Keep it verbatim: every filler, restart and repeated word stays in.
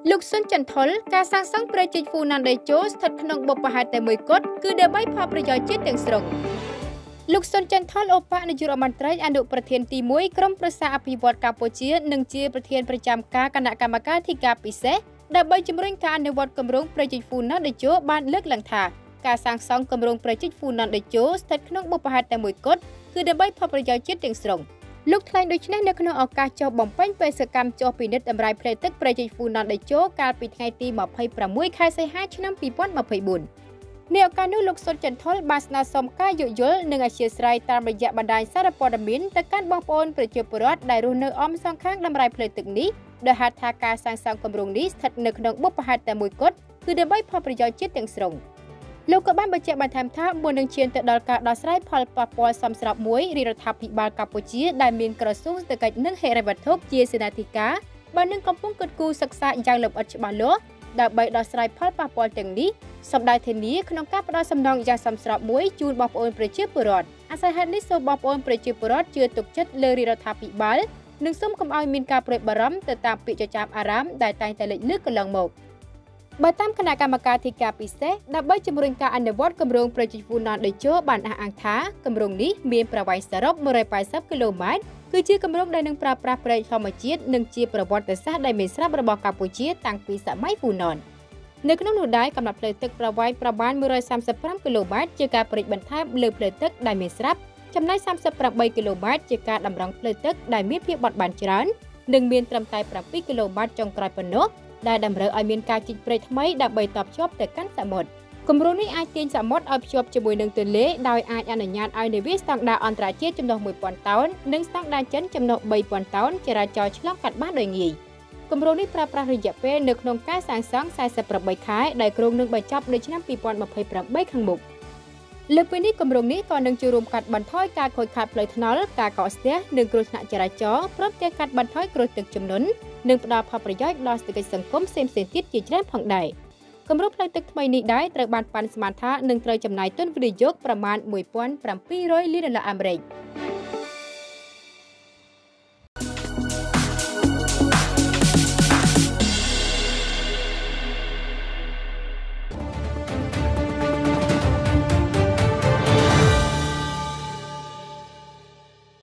លោកសុនចន្ទថុលការសាងសង់ព្រៃជីកហ្វូណាន់ដេជោស្ថិតក្នុងបុព្វហេតុតែមួយគត់គឺដើម្បីផលប្រយោជន៍ជាតិទាំងស្រុងលោកសុនចន្ទថុលឧបនាយករដ្ឋមន្ត្រីអនុប្រធានទីមួយក្រុមប្រឹក្សាអភិវឌ្ឍកម្ពុជានិងជាប្រធានប្រចាំការគណៈកម្មការធិការពិសេសដើម្បីជំរុញការអនុវត្តគម្រោងព្រៃជីកហ្វូណាន់ដេជោបានលើកឡើងថាការសាងសង់គម្រោងព្រៃជីកហ្វូណាន់ដេជោស្ថិតក្នុងបុព្វហេតុតែមួយគត់គឺដើម្បីផលប្រយោជន៍ជាតិទាំងស្រុងលោកថ្លែងដូចនេះនៅក្នុងឱកាសចុះបំពេញបេសកកម្មចុះពិនិត្យតម្រាយផ្លេទឹកព្រៃជីកហ្វូណាន់ដេជោកាលពីថ្ងៃទីម្ភៃប្រាំមួយខែសីហាឆ្នាំពីរពាន់ម្ភៃបួននៅឱកាសនោះលោកសុនចន្ទថុលបានស្នើសុំការយោគយល់និងអធ្យាស្រ័យតាមរយៈបណ្ដាញសារព័ត៌មានទៅកាន់បងប្អូនប្រជាពលរដ្ឋដែលរស់នៅអមសងខាងតម្រាយផ្លេទឹកនេះដោយហេតុថាការសាងសង់គម្រោងនេះស្ថិតនៅក្នុងបុព្វហេតុតែមួយគត់គឺដើម្បីផលប្រយោជន៍ជាតិទាំងស្រុងលោកក៏បានបញ្ជាក់បន្ថែមថាមុននឹងឈានទៅដល់ការដោះស្រាយផលប៉ះពាល់សមស្របមួយរាជរដ្ឋាភិបាលកម្ពុជាដែលមានក្រសួងសេដ្ឋកិច្ចនិងហិរញ្ញវត្ថុជាសេនាធិការបាននឹងកំពុងគិតគូរសិក្សាយ៉ាងលម្អិតច្បាស់លាស់ដើម្បីដោះស្រាយផលប៉ះពាល់ទាំងនេះសម្ដៅធានាក្នុងការផ្ដល់សំណងយ៉ាងសមស្របមួយជូនបងប្អូនប្រជាពលរដ្ឋអាស្រ័យហេតុនេះសូមបងប្អូនប្រជាពលរដ្ឋជឿទុកចិត្តលើរាជរដ្ឋាភិបាលនិងសូមកុំឲ្យមានការព្រួយបារម្ភទៅតាមពាក្យចចាមអារ៉ាមដែលតែងតែលេចលឺកន្លងមកបើតាមគណៈកម្មការធិការពិសេសដើម្បីជំរុញការអនុវត្តគម្រោងព្រៃជីកហ្វូណាន់ដេជោបានអះអាងថាគម្រោងនេះមានប្រវែងសរុបមួយរយប៉ែតសិបគីឡូម៉ែត្រគឺជាគម្រោងដែលនឹងប្រើប្រាស់ព្រៃធម្មជាតិនិងជាប្រវត្តិសាស្ត្រដែលមានស្រាប់របស់កម្ពុជាតាំងពីសម័យហ្វូណននៅក្នុងនោះដែរកំណត់ផ្លូវទឹកប្រវែងប្រមាណមួយរយសាមសិបប្រាំគីឡូម៉ែត្រជាការព្រិចបន្ថែមលើផ្លូវទឹកដែលមានស្រាប់ចំណែកសាមសិបប្រាំបីគីឡូម៉ែត្រជាការតម្រង់ផ្លូវទឹកដែលមានភាពបត់បែនច្រើននិងមានត្រឹមតែប្រាំពីរគីឡូម៉ែត្រចុងក្រោយប៉ុណ្ណោះដែលតម្រូវឲ្យមានការជីកព្រៃថ្មីដើម្បីតភ្ជាប់ទៅកាន់សមុទ្រគម្រោងនេះអាចទាញសមុទ្រឲ្យភ្ជាប់ជាមួយនឹងទន្លេដោយអាចអនុញ្ញាតឲ្យនាវាស្តង់ដារអន្តរជាតិចំនួនមួយពាន់តោននិងស្តង់ដារចិនចំនួនបីពាន់តោនចរាចរឆ្លងកាត់បានដោយងាយគម្រោងនេះប្រើប្រាស់រយៈពេលនៅក្នុងការសាងសង់៤សិបប្រាំបីខែដែលគ្រោងនឹងបញ្ចប់នៅឆ្នាំពីរពាន់ម្ភៃប្រាំបីខាងមុខលើពីនេះគម្រោងនេះក៏នឹងជួយរួមកាត់បន្ថយការខូចខាតផ្លូវថ្នល់ការកកស្ទះនិងគ្រោះថ្នាក់ចរាចរណ៍ព្រមទាំងកាត់បន្ថយគ្រោះទឹកជំនន់និងផ្ដល់ផលប្រយោជន៍ដល់សេដ្ឋកិច្ចសង្គមផ្សេងៗទៀតជាច្រើនផងដែរគម្រោងផ្លូវទឹកថ្មីនេះដែរត្រូវបានប៉ាន់ស្មានថានឹងត្រូវចំណាយទុនវិនិយោគប្រមាណមួយពាន់ប្រាំពីររយលានដុល្លារអាមេរិក